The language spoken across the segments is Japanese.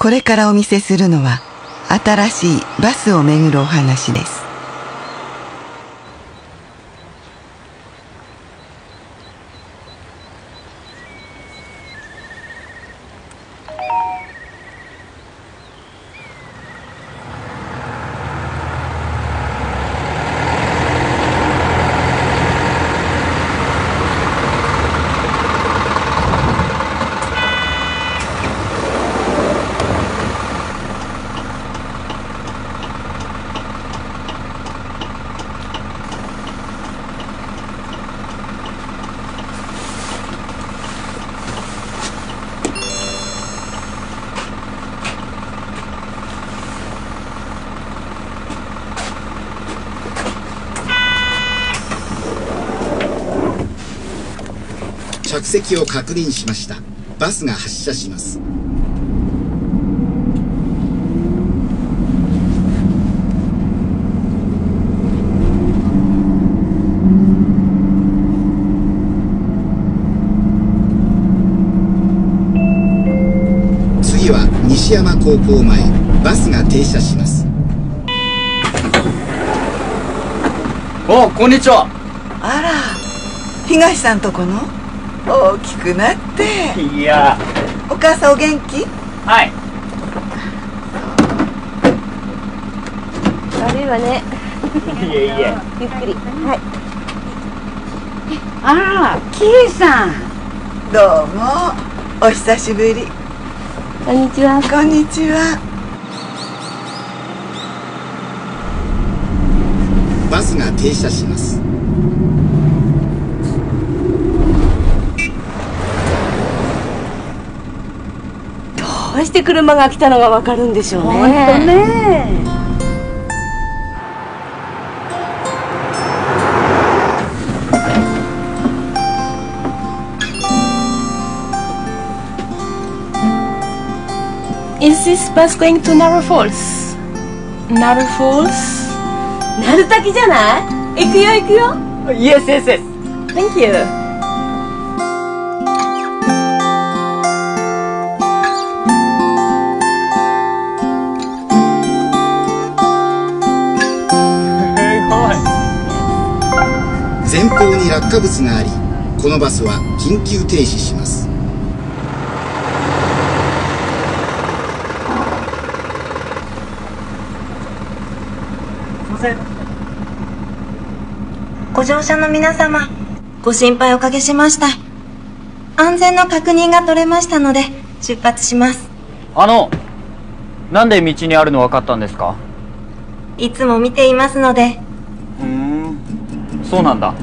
これからお見せするのは新しいバスをめぐるお話です。 着席を確認しました。バスが発車します。次は西山高校前、バスが停車します。 お、こんにちは。 あら、東さんとこの大きくなって。 いや、 お母さんお元気？ はい。 悪いわね。 いえいえ。 ゆっくり。はい。あら、キイさん。 どうも、お久しぶり。 こんにちは。 こんにちは。 バスが停車します。 どうして車が来たのがわかるんでしょうね。 ほんとね。 Is this bus going to Narrow Falls? Narrow Falls? 鳴滝じゃない？行くよ行くよ。 Yes, yes, yes. Thank you. 前方に落下物があり、このバスは緊急停止します。 ご乗車の皆様、ご心配おかけしました。安全の確認が取れましたので出発します。 なんで道にあるの分かったんですか？ いつも見ていますので。 そうなんだ。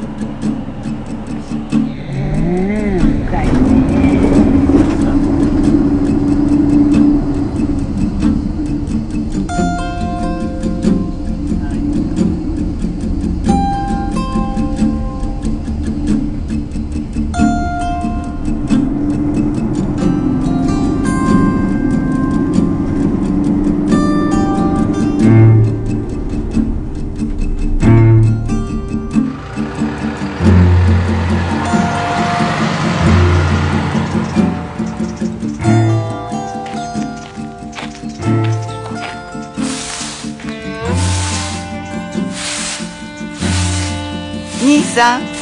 兄さん。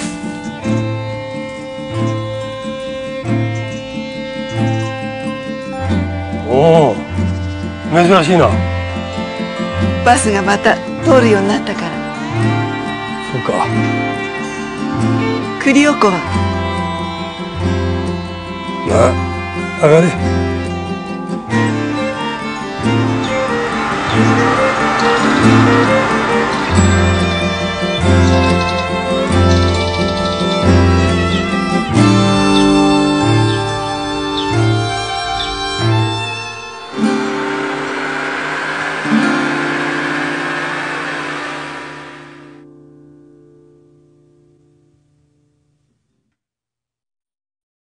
おお、珍しいな。 バスがまた通るようになったから。 そうか。 栗おこは？ なあ、上がれ。